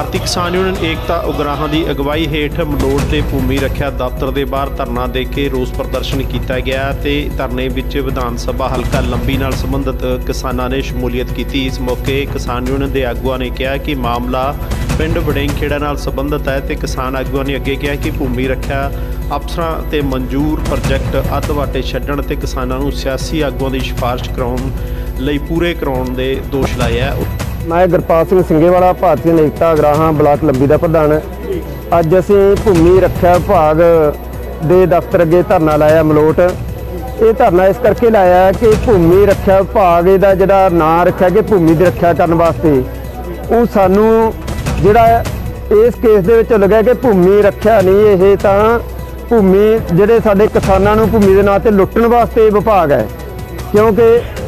ਭਾਰਤੀ ਕਿਸਾਨ ਯੂਨੀਅਨ ਏਕਤਾ ਉਗਰਾਹਾਂ ਦੀ ਅਗਵਾਈ ਹੇਠ ਮਲੋਟ ਦੇ ਭੂਮੀ ਰੱਖਿਆ ਦਫ਼ਤਰ ਦੇ ਬਾਹਰ ਧਰਨਾ ਦੇ ਕੇ ਰੋਸ ਪ੍ਰਦਰਸ਼ਨ ਕੀਤਾ ਗਿਆ ਤੇ ਧਰਨੇ ਵਿੱਚ ਵਿਧਾਨ ਸਭਾ ਹਲਕਾ ਲੰਬੀ ਨਾਲ ਸੰਬੰਧਿਤ ਕਿਸਾਨਾਂ ਨੇ ਸ਼ਮੂਲੀਅਤ ਕੀਤੀ। ਇਸ ਮੌਕੇ ਕਿਸਾਨ ਯੂਨੀਅਨ ਦੇ ਆਗੂਆਂ ਨੇ ਕਿਹਾ ਕਿ ਮਾਮਲਾ ਪਿੰਡ ਵੜਿੰਗਖੇੜਾ ਨਾਲ ਸੰਬੰਧਿਤ ਹੈ ਤੇ ਕਿਸਾਨ ਆਗੂਆਂ ਨੇ ਅੱਗੇ ਕਿਹਾ ਕਿ ਭੂਮੀ ਰੱਖਿਆ ਅਫਸਰਾਂ ਤੇ ਮਨਜ਼ੂਰ ਪ੍ਰੋਜੈਕਟ ਅੱਧ-ਵਾਟੇ ਛੱਡਣ ਤੇ ਕਿਸਾਨਾਂ ਨੂੰ ਸਿਆਸੀ ਆਗੂਆਂ ਦੀ ਸਿਫਾਰਿਸ਼ ਕਰਾਉਣ ਲਈ ਪੂਰੇ ਕਰਾਉਣ ਦੇ ਦੋਸ਼ ਲਾਏ ਹੈ। मैं गुरपाल सिंह सिंगेवाला भारतीय एकता उगराहां ब्लाक लंबी का प्रधान। अज असी भूमि रक्षा विभाग के दफ्तर अगे धरना लाया मलोट। ये धरना इस करके लाया कि भूमि रक्षा विभाग का जिहड़ा नां रखा कि भूमि की रक्षा करने वास्ते वो सानू जिहड़ा इस केस दे विच लग्या कि भूमि रक्षा नहीं, ये तां भूमि जिहड़े साडे किसानां नूं भूमि के नां ते लुट्टण वास्ते विभाग है। क्योंकि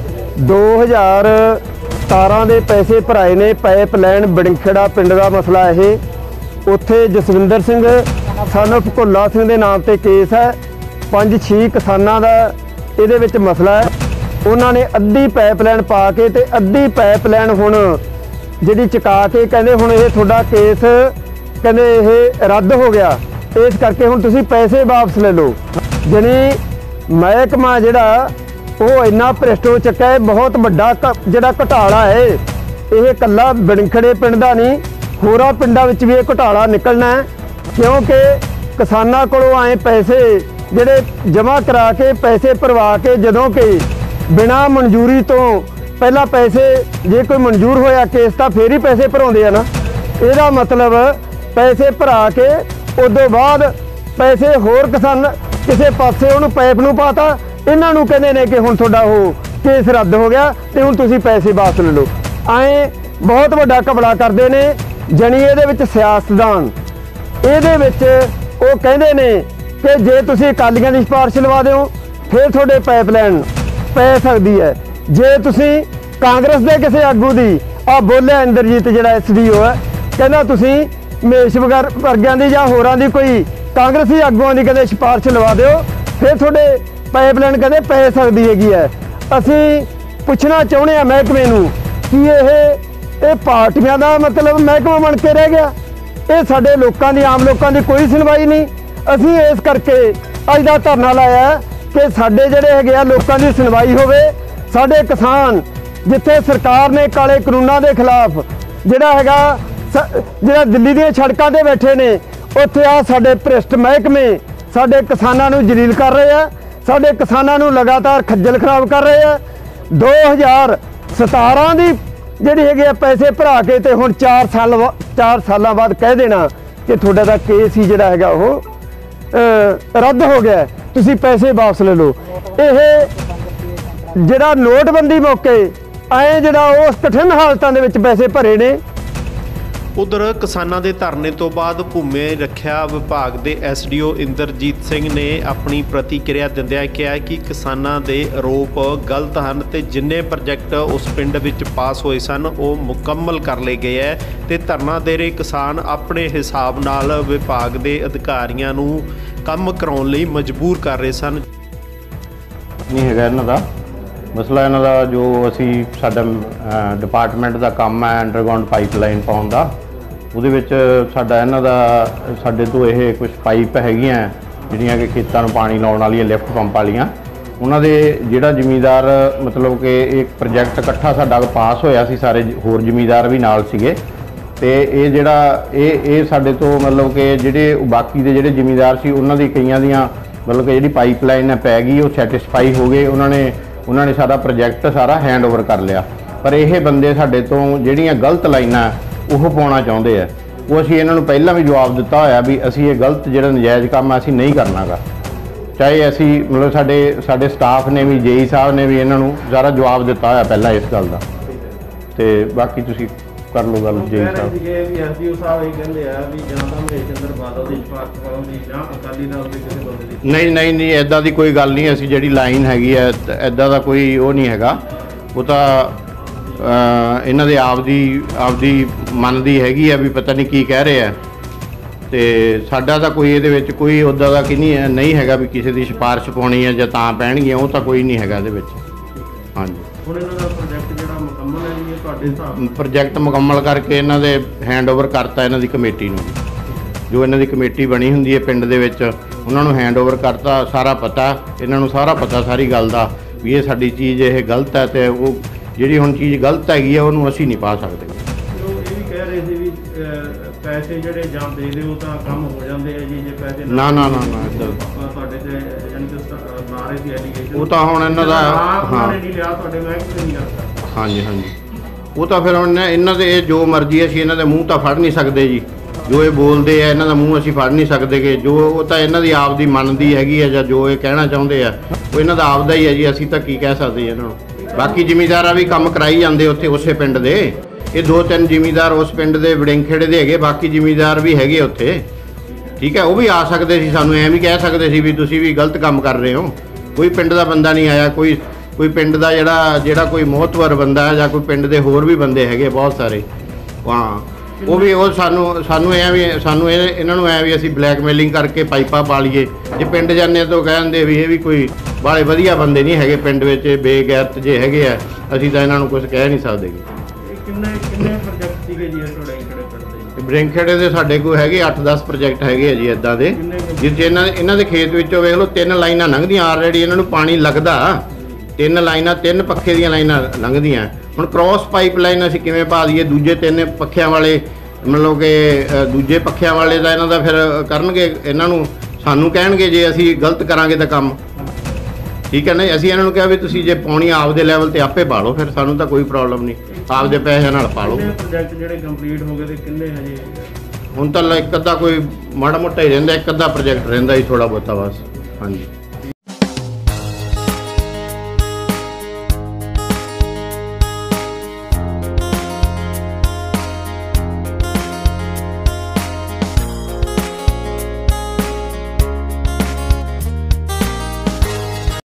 2017 ਦੇ ਪੈਸੇ ਭਰਾਏ ਨੇ। ਪਾਈਪਲਾਈਨ ਵੜਿੰਗਖੇੜਾ ਪਿੰਡ ਦਾ ਮਸਲਾ ਇਹ। ਉੱਥੇ ਜਸਵਿੰਦਰ ਸਿੰਘ ਸਨ ਆਫ ਭੁੱਲਾ ਸਿੰਘ ਦੇ ਨਾਮ ਤੇ ਕੇਸ ਹੈ। 5-6 ਕਿਸਾਨਾਂ ਦਾ ਇਹਦੇ ਵਿੱਚ ਮਸਲਾ ਹੈ। ਉਹਨਾਂ ਨੇ ਅੱਧੀ ਪਾਈਪਲਾਈਨ ਪਾ ਕੇ ਤੇ ਅੱਧੀ ਪਾਈਪਲਾਈਨ ਹੁਣ ਜਿਹੜੀ ਚੁਕਾ ਕੇ ਕਹਿੰਦੇ ਹੁਣ ਇਹ ਤੁਹਾਡਾ ਕੇਸ ਕਹਿੰਦੇ ਇਹ ਰੱਦ ਹੋ ਗਿਆ, ਇਸ ਕਰਕੇ ਹੁਣ ਤੁਸੀਂ ਪੈਸੇ ਵਾਪਸ ਲੈ ਲਓ। ਜਾਣੀ ਮਹਿਕਮਾ ਜਿਹੜਾ ਉਹ ਇੰਨਾ ਭ੍ਰਿਸ਼ਟ ਹੋ ਚੁੱਕਾ है। बहुत ਵੱਡਾ ਜਿਹੜਾ ਘਟਾਲਾ है ਇਹ ਇਕੱਲਾ ਵੜਿੰਗਖੇੜੇ ਪਿੰਡ ਦਾ ਨਹੀਂ, ਹੋਰਾਂ ਪਿੰਡਾਂ ਵਿੱਚ ਵੀ ਇਹ ਘਟਾਲਾ ਨਿਕਲਣਾ ਹੈ। ਕਿਉਂਕਿ ਕਿਸਾਨਾਂ ਕੋਲੋਂ ਆਏ ਪੈਸੇ ਜਿਹੜੇ ਜਮ੍ਹਾਂ ਕਰਾ ਕੇ ਪੈਸੇ ਭਰਵਾ ਕੇ ਜਦੋਂ ਕਿ ਬਿਨਾਂ ਮਨਜ਼ੂਰੀ ਤੋਂ ਪਹਿਲਾਂ ਪੈਸੇ ਜੇ ਕੋਈ ਮਨਜ਼ੂਰ ਹੋਇਆ ਕੇਸ ਤਾਂ ਫੇਰ ਹੀ ਪੈਸੇ ਭਰਾਉਂਦੇ ਆ ਨਾ। ਇਹਦਾ ਮਤਲਬ ਪੈਸੇ ਭਰਾ ਕੇ ਉਦੋਂ ਬਾਅਦ ਪੈਸੇ ਹੋਰ ਕਿਸਾਨ ਕਿਸੇ ਪਾਸੇ ਉਹਨੂੰ ਪਾਈਪ ਨੂੰ ਪਾਤਾ, ਇਹਨਾਂ ਨੂੰ ਕਹਿੰਦੇ ਨੇ ਕਿ ਹੁਣ ਤੁਹਾਡਾ ਉਹ ਕੇਸ ਰੱਦ ਹੋ ਗਿਆ ਤੇ ਹੁਣ ਤੁਸੀਂ ਪੈਸੇ ਵਾਪਸ ਲੈ ਲਓ। ਐਂ ਬਹੁਤ ਵੱਡਾ ਘਪਲਾ ਕਰਦੇ ਨੇ। ਜਣੀ ਇਹਦੇ ਵਿੱਚ ਸਿਆਸਤਦਾਨ ਇਹਦੇ ਵਿੱਚ ਉਹ ਕਹਿੰਦੇ ਨੇ ਕਿ ਜੇ ਤੁਸੀਂ ਅਕਾਲੀਆਂ ਦੀ ਸਿਫਾਰਿਸ਼ ਲਵਾ ਦਿਓ ਫਿਰ ਤੁਹਾਡੇ ਪਾਈਪਲਾਈਨ ਪੈ ਸਕਦੀ ਹੈ। ਜੇ ਤੁਸੀਂ ਕਾਂਗਰਸ ਦੇ ਕਿਸੇ ਆਗੂ ਦੀ ਬੋਲਿਆ ਇੰਦਰਜੀਤ ਜਿਹੜਾ SDO ਹੈ, ਕਹਿੰਦਾ ਤੁਸੀਂ ਮੇਸ਼ ਵਰਗਿਆਂ ਦੀ ਜਾਂ ਹੋਰਾਂ ਦੀ ਕੋਈ ਕਾਂਗਰਸੀ ਆਗੂਆਂ ਦੀ ਕਹਿੰਦੇ ਸਿਫਾਰਿਸ਼ ਲਵਾ ਦਿਓ ਫਿਰ ਤੁਹਾਡੇ ਪਾਈਪਲਾਈਨ ਕਹਿੰਦੇ ਪੈ ਸਕਦੀ ਹੈਗੀ ਹੈ। ਅਸੀਂ ਪੁੱਛਣਾ ਚਾਹੁੰਦੇ ਹਾਂ ਮਹਿਕਮੇ ਨੂੰ ਕਿ ਇਹ ਪਾਰਟੀਆਂ ਦਾ ਮਤਲਬ ਮਹਿਕਮਾ ਬਣ ਕੇ ਰਹਿ ਗਿਆ। ਇਹ ਸਾਡੇ ਲੋਕਾਂ ਦੀ ਆਮ ਲੋਕਾਂ ਦੀ ਕੋਈ ਸੁਣਵਾਈ ਨਹੀਂ। ਅਸੀਂ ਇਸ ਕਰਕੇ ਅੱਜ ਦਾ ਧਰਨਾ ਲਾਇਆ ਕਿ ਸਾਡੇ ਜਿਹੜੇ ਹੈਗੇ ਆ ਲੋਕਾਂ ਦੀ ਸੁਣਵਾਈ ਹੋਵੇ। ਸਾਡੇ ਕਿਸਾਨ ਜਿੱਥੇ ਸਰਕਾਰ ਨੇ ਕਾਲੇ ਕਾਨੂੰਨਾਂ ਦੇ ਖਿਲਾਫ ਜਿਹੜਾ ਹੈਗਾ ਜਿਹੜਾ ਦਿੱਲੀ ਦੀਆਂ ਸੜਕਾਂ ਤੇ ਬੈਠੇ ਨੇ, ਉੱਥੇ ਆ ਸਾਡੇ ਭ੍ਰਿਸ਼ਟ ਮਹਿਕਮੇ ਸਾਡੇ ਕਿਸਾਨਾਂ ਨੂੰ ਜਲੀਲ ਕਰ ਰਹੇ ਆ, ਸਾਡੇ ਕਿਸਾਨਾਂ ਨੂੰ ਲਗਾਤਾਰ ਖੱਜਲ ਖਰਾਬ ਕਰ ਰਹੇ ਆ। 2017 ਦੀ ਜਿਹੜੀ ਹੈਗੀ ਆ ਪੈਸੇ ਭਰਾ ਕੇ ਤੇ ਹੁਣ 4 ਸਾਲਾਂ ਬਾਅਦ ਕਹਿ ਦੇਣਾ ਕਿ ਤੁਹਾਡਾ ਤਾਂ ਕੇਸ ਹੀ ਜਿਹੜਾ ਹੈਗਾ ਉਹ ਰੱਦ ਹੋ ਗਿਆ, ਤੁਸੀਂ ਪੈਸੇ ਵਾਪਸ ਲੈ ਲਓ। ਇਹ ਜਿਹੜਾ ਨੋਟਬੰਦੀ ਮੌਕੇ ਐਂ ਜਿਹੜਾ ਉਸ ਕਠਿਨ ਹਾਲਤਾਂ ਦੇ ਵਿੱਚ ਪੈਸੇ ਭਰੇ ਨੇ। ਉਧਰ ਕਿਸਾਨਾਂ ਦੇ ਧਰਨੇ ਤੋਂ ਬਾਅਦ ਭੂਮੀ ਰੱਖਿਆ ਵਿਭਾਗ ਦੇ SDO ਇੰਦਰਜੀਤ ਸਿੰਘ ਨੇ ਆਪਣੀ ਪ੍ਰਤੀਕਿਰਿਆ ਦਿੰਦਿਆਂ ਕਿਹਾ ਕਿ ਕਿਸਾਨਾਂ ਦੇ ਆਰੋਪ ਗਲਤ ਹਨ ਤੇ ਜਿੰਨੇ ਪ੍ਰੋਜੈਕਟ ਉਸ ਪਿੰਡ ਵਿੱਚ ਪਾਸ ਹੋਏ ਸਨ ਉਹ ਮੁਕੰਮਲ ਕਰ ਲਏ ਗਏ ਹੈ ਤੇ ਧਰਨਾ ਦੇ ਰਹੇ ਕਿਸਾਨ ਆਪਣੇ ਹਿਸਾਬ ਨਾਲ ਵਿਭਾਗ ਦੇ ਅਧਿਕਾਰੀਆਂ ਨੂੰ ਕੰਮ ਕਰਾਉਣ ਲਈ ਮਜਬੂਰ ਕਰ ਰਹੇ ਸਨ। ਨਹੀਂ ਹੈਗਾ ਇਹਨਾਂ ਦਾ ਮਸਲਾ, ਇਹਨਾਂ ਦਾ ਜੋ ਅਸੀਂ ਸਾਡਾ ਡਿਪਾਰਟਮੈਂਟ ਦਾ ਕੰਮ ਹੈ ਅੰਡਰਗਰਾਊਂਡ ਪਾਈਪਲਾਈਨ ਪਾਉਣ ਦਾ, ਉਹਦੇ ਵਿੱਚ ਸਾਡਾ ਇਹਨਾਂ ਦਾ ਸਾਡੇ ਤੋਂ ਇਹ ਕੁਝ ਪਾਈਪ ਹੈਗੀਆਂ ਜਿਹੜੀਆਂ ਕਿ ਖੇਤਾਂ ਨੂੰ ਪਾਣੀ ਲਾਉਣ ਵਾਲੀਆਂ ਲਿਫਟ ਪੰਪ ਵਾਲੀਆਂ, ਉਹਨਾਂ ਦੇ ਜਿਹੜਾ ਜ਼ਿਮੀਂਦਾਰ ਮਤਲਬ ਕਿ ਇੱਕ ਪ੍ਰੋਜੈਕਟ ਇਕੱਠਾ ਸਾਡਾ ਪਾਸ ਹੋਇਆ ਸੀ, ਸਾਰੇ ਹੋਰ ਜ਼ਿਮੀਂਦਾਰ ਵੀ ਨਾਲ ਸੀਗੇ ਤੇ ਇਹ ਜਿਹੜਾ ਇਹ ਸਾਡੇ ਤੋਂ ਮਤਲਬ ਕਿ ਜਿਹੜੇ ਬਾਕੀ ਦੇ ਜਿਹੜੇ ਜ਼ਿਮੀਂਦਾਰ ਸੀ ਉਹਨਾਂ ਦੀ ਕਈਆਂ ਦੀਆਂ ਮਤਲਬ ਕਿ ਜਿਹੜੀ ਪਾਈਪਲਾਈਨ ਪੈ ਗਈ ਉਹ ਸੈਟਿਸਫਾਈ ਹੋ ਗਏ, ਉਹਨਾਂ ਨੇ ਸਾਡਾ ਪ੍ਰੋਜੈਕਟ ਸਾਰਾ ਹੈਂਡਓਵਰ ਕਰ ਲਿਆ। ਪਰ ਇਹ ਬੰਦੇ ਸਾਡੇ ਤੋਂ ਜਿਹੜੀਆਂ ਗਲਤ ਲਾਈਨਾਂ ਉਹ ਪਾਉਣਾ ਚਾਹੁੰਦੇ ਆ, ਉਹ ਅਸੀਂ ਇਹਨਾਂ ਨੂੰ ਪਹਿਲਾਂ ਵੀ ਜਵਾਬ ਦਿੱਤਾ ਹੋਇਆ ਵੀ ਅਸੀਂ ਇਹ ਗਲਤ ਜਿਹੜਾ ਨਜਾਇਜ਼ ਕੰਮ ਅਸੀਂ ਨਹੀਂ ਕਰਨਾਗਾ। ਚਾਹੇ ਅਸੀਂ ਮਤਲਬ ਸਾਡੇ ਸਟਾਫ ਨੇ ਵੀ JE ਸਾਹਿਬ ਨੇ ਵੀ ਇਹਨਾਂ ਨੂੰ ਸਾਰਾ ਜਵਾਬ ਦਿੱਤਾ ਹੋਇਆ ਪਹਿਲਾਂ ਇਸ ਗੱਲ ਦਾ। ਤੇ ਬਾਕੀ ਤੁਸੀਂ ਕਰ ਲਓ ਗੱਲ JE ਸਾਹਿਬ। SDO ਸਾਹਿਬ ਇਹ ਕਹਿੰਦੇ ਆ ਵੀ ਜਾਂ ਤਾਂ ਮਹੇਸ਼ਿੰਦਰ ਬਾਦਲ ਦੀ ਸਿਫਾਰਿਸ਼ ਕਰਾਉਂਦੀ ਜਾਂ ਅਕਾਲੀ ਦਲ ਦੇ ਕਿਸੇ ਬੰਦੇ ਦੀ। ਨਹੀਂ ਇੱਦਾਂ ਦੀ ਕੋਈ ਗੱਲ ਨਹੀਂ। ਅਸੀਂ ਜਿਹੜੀ ਲਾਈਨ ਹੈਗੀ ਹੈ ਇੱਦਾਂ ਦਾ ਕੋਈ ਉਹ ਨਹੀਂ ਹੈਗਾ। ਉਹ ਤਾਂ ਇਹਨਾਂ ਦੇ ਆਪਦੀ ਮਨ ਦੀ ਹੈਗੀ ਆ ਵੀ ਪਤਾ ਨਹੀਂ ਕੀ ਕਹਿ ਰਹੇ ਆ ਤੇ ਸਾਡਾ ਤਾਂ ਕੋਈ ਇਹਦੇ ਵਿੱਚ ਕੋਈ ਉੱਦਾਂ ਦਾ ਕਿ ਨਹੀਂ ਹੈਗਾ ਵੀ ਕਿਸੇ ਦੀ ਸਿਫਾਰਿਸ਼ ਪਾਉਣੀ ਹੈ ਜਾਂ ਤਾਂ ਪੈਣਗੀਆਂ, ਉਹ ਤਾਂ ਕੋਈ ਨਹੀਂ ਹੈਗਾ ਇਹਦੇ ਵਿੱਚ। ਹਾਂਜੀ ਹੁਣ ਇਹਨਾਂ ਦਾ ਪ੍ਰੋਜੈਕਟ ਜਿਹੜਾ ਮੁਕੰਮਲ ਹੈ ਜੀ, ਇਹ ਤੁਹਾਡੇ ਹਿਸਾਬ ਨਾਲ ਪ੍ਰੋਜੈਕਟ ਮੁਕੰਮਲ ਕਰਕੇ ਇਹਨਾਂ ਦੇ ਹੈਂਡਓਵਰ ਕਰਤਾ ਇਹਨਾਂ ਦੀ ਕਮੇਟੀ ਨੂੰ। ਜੋ ਇਹਨਾਂ ਦੀ ਕਮੇਟੀ ਬਣੀ ਹੁੰਦੀ ਹੈ ਪਿੰਡ ਦੇ ਵਿੱਚ, ਉਹਨਾਂ ਨੂੰ ਹੈਂਡਓਵਰ ਕਰਤਾ। ਸਾਰਾ ਪਤਾ ਇਹਨਾਂ ਨੂੰ, ਸਾਰਾ ਪਤਾ ਸਾਰੀ ਗੱਲ ਦਾ ਵੀ ਇਹ ਸਾਡੀ ਚੀਜ਼ ਇਹ ਗਲਤ ਹੈ, ਤੇ ਉਹ ਜਿਹੜੀ ਹੁਣ ਚੀਜ਼ ਗਲਤ ਹੈਗੀ ਆ ਉਹਨੂੰ ਅਸੀਂ ਨਹੀਂ ਪਾ ਸਕਦੇ। ਇਹ ਵੀ ਕਹਿ ਰਹੇ ਸੀ ਵੀ ਪੈਸੇ ਜਿਹੜੇ ਜਾਂ ਦੇ ਦਿਓ ਤਾਂ ਕੰਮ ਹੋ ਜਾਂਦੇ ਆ ਜੀ, ਜੇ ਪੈਸੇ ਨਾ ਨਾ ਨਾ ਨਾ ਇੱਦਾਂ ਤੁਹਾਡੇ ਤੇ ਯਾਨੀ ਕਿ ਲਾ ਰਹੇ ਸੀ ਐਲੀਗੇਸ਼ਨ, ਉਹ ਤਾਂ ਹੁਣ ਇਹਨਾਂ ਦਾ ਹਾਂ ਨਹੀਂ ਲਿਆ ਤੁਹਾਡੇ ਮਹਿਕਮੇ ਨਹੀਂ ਕਰਦਾ। ਹਾਂਜੀ ਹਾਂਜੀ, ਉਹ ਤਾਂ ਫਿਰ ਹੁਣ ਇਹਨਾਂ ਦੇ ਜੋ ਮਰਜ਼ੀ, ਅਸੀਂ ਇਹਨਾਂ ਦੇ ਮੂੰਹ ਤਾਂ ਫੜ ਨਹੀਂ ਸਕਦੇ ਜੀ। ਜੋ ਇਹ ਬੋਲਦੇ ਆ ਇਹਨਾਂ ਦਾ ਮੂੰਹ ਅਸੀਂ ਫੜ ਨਹੀਂ ਸਕਦੇ ਕਿ ਜੋ ਉਹ ਤਾਂ ਇਹਨਾਂ ਦੀ ਆਪ ਦੀ ਮੰਨਦੀ ਹੈਗੀ ਹੈ, ਜਾਂ ਜੋ ਇਹ ਕਹਿਣਾ ਚਾਹੁੰਦੇ ਆ ਉਹ ਇਹਨਾਂ ਦਾ ਆਪਦਾ ਹੀ ਹੈ ਜੀ। ਅਸੀਂ ਤਾਂ ਕੀ ਕਹਿ ਸਕਦੇ ਇਹਨਾਂ ਨੂੰ। ਬਾਕੀ ਜ਼ਿਮੀਂਦਾਰਾਂ ਵੀ ਕੰਮ ਕਰਾਈ ਜਾਂਦੇ ਉੱਥੇ ਉਸੇ ਪਿੰਡ ਦੇ। ਇਹ 2-3 ਜ਼ਿਮੀਂਦਾਰ ਉਸ ਪਿੰਡ ਦੇ ਵੜਿੰਗਖੇੜੇ ਦੇ ਹੈਗੇ, ਬਾਕੀ ਜ਼ਿਮੀਂਦਾਰ ਵੀ ਹੈਗੇ ਉੱਥੇ। ਠੀਕ ਹੈ, ਉਹ ਵੀ ਆ ਸਕਦੇ ਸੀ, ਸਾਨੂੰ ਐਂ ਵੀ ਕਹਿ ਸਕਦੇ ਸੀ ਵੀ ਤੁਸੀਂ ਵੀ ਗਲਤ ਕੰਮ ਕਰ ਰਹੇ ਹੋ। ਕੋਈ ਪਿੰਡ ਦਾ ਬੰਦਾ ਨਹੀਂ ਆਇਆ, ਕੋਈ ਪਿੰਡ ਦਾ ਜਿਹੜਾ ਕੋਈ ਮੋਹਤਵਰ ਬੰਦਾ ਹੈ, ਜਾਂ ਕੋਈ ਪਿੰਡ ਦੇ ਹੋਰ ਵੀ ਬੰਦੇ ਹੈਗੇ ਬਹੁਤ ਸਾਰੇ। ਹਾਂ, ਉਹ ਵੀ ਉਹ ਸਾਨੂੰ ਐਂ ਵੀ ਇਹਨਾਂ ਨੂੰ ਐਂ ਵੀ ਅਸੀਂ ਬਲੈਕਮੇਲਿੰਗ ਕਰਕੇ ਪਾਈਪਾਂ ਪਾ ਲਈਏ। ਜੇ ਪਿੰਡ ਜਾਂਦੇ ਤਾਂ ਕਹਿੰਦੇ ਵੀ ਇਹ ਵੀ ਕੋਈ ਬਾਲੇ ਵਧੀਆ ਬੰਦੇ ਨਹੀਂ ਹੈਗੇ, ਪਿੰਡ ਵਿੱਚ ਬੇਗੈਰਤ ਜੇ ਹੈਗੇ ਆ, ਅਸੀਂ ਤਾਂ ਇਹਨਾਂ ਨੂੰ ਕੁਝ ਕਹਿ ਨਹੀਂ ਸਕਦੇ। ਕਿੰਨੇ ਪ੍ਰੋਜੈਕਟ ਸੀਗੇ ਜੀ ਤੁਹਾਡੇ ਕਿਹੜੇ ਪਿੰਡ ਦੇ? ਵੜਿੰਗਖੇੜੇ ਦੇ ਸਾਡੇ ਕੋਲ ਹੈਗੇ 8-10 ਪ੍ਰੋਜੈਕਟ ਹੈਗੇ ਆ ਜੀ ਇੱਦਾਂ ਦੇ, ਜਿਸ 'ਚ ਇਹਨਾਂ ਦੇ ਖੇਤ ਵਿੱਚੋਂ ਵੇਖ ਲਓ 3 ਲਾਈਨਾਂ ਲੰਘਦੀਆਂ ਆਲਰੇਡੀ, ਇਹਨਾਂ ਨੂੰ ਪਾਣੀ ਲੱਗਦਾ। 3 ਲਾਈਨਾਂ, 3 ਪੱਖੇ ਦੀਆਂ ਲਾਈਨਾਂ ਲੰਘਦੀਆਂ। ਹੁਣ ਕ੍ਰੋਸ ਪਾਈਪ ਲਾਈਨ ਅਸੀਂ ਕਿਵੇਂ ਪਾ ਦਈਏ? ਦੂਜੇ 3 ਪੱਖਿਆਂ ਵਾਲੇ, ਮਤਲਬ ਕਿ ਦੂਜੇ ਪੱਖਿਆਂ ਵਾਲੇ ਦਾ ਇਹਨਾਂ ਦਾ ਫਿਰ ਕਰਨਗੇ, ਇਹਨਾਂ ਨੂੰ ਸਾਨੂੰ ਕਹਿਣਗੇ ਜੇ ਅਸੀਂ ਗਲਤ ਕਰਾਂਗੇ ਤਾਂ ਕੰਮ। ਠੀਕ ਹੈ ਨਾ, ਅਸੀਂ ਇਹਨਾਂ ਨੂੰ ਕਿਹਾ ਵੀ ਤੁਸੀਂ ਜੇ ਪਾਉਣੀ ਆਪਦੇ ਲੈਵਲ ਤੇ ਆਪੇ ਪਾ ਲਓ, ਫਿਰ ਸਾਨੂੰ ਤਾਂ ਕੋਈ ਪ੍ਰੋਬਲਮ ਨਹੀਂ, ਆਪਦੇ ਪੈਸਿਆਂ ਨਾਲ ਪਾ ਲਓ। ਪ੍ਰੋਜੈਕਟ ਜਿਹੜੇ ਕੰਪਲੀਟ ਹੋ ਗਏ ਤੇ ਕਿੰਨੇ ਹਜੇ? ਹੁਣ ਤਾਂ ਇੱਕ ਅੱਧਾ ਕੋਈ ਮਾੜਾ ਮੋਟਾ ਹੀ ਰਹਿੰਦਾ, ਇੱਕ ਅੱਧਾ ਪ੍ਰੋਜੈਕਟ ਰਹਿੰਦਾ ਹੀ ਥੋੜਾ ਬਹੁਤਾ ਬਸ। ਹਾਂਜੀ।